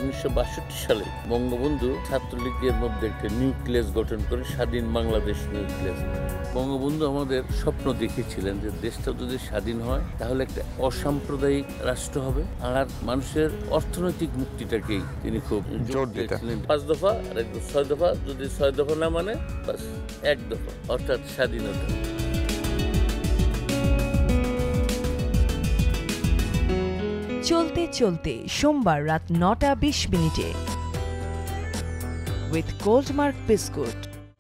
1962 সালে বঙ্গবন্ধু ছাত্রলীগের মধ্যে একটা নিউক্লিয়াস গঠন করে স্বাধীন বাংলাদেশ নিউক্লিয়াস। বঙ্গবন্ধু আমাদের স্বপ্ন দেখিয়েছিলেন যে দেশটা যদি স্বাধীন হয় তাহলে একটা অসাম্প্রদায়িক রাষ্ট্র হবে, আর মানুষের অর্থনৈতিক মুক্তিটাকেই তিনি খুব জোর দিয়েছিলেন। 5 দফা আর 6 দফা, যদি 6 দফা না মানে বাস 1 দফা, অর্থাৎ স্বাধীনতা। চলতে চলতে সোমবার রাত 9টা 20 মিনিটে উইথ গোল্ডমার্ক বিস্কুট।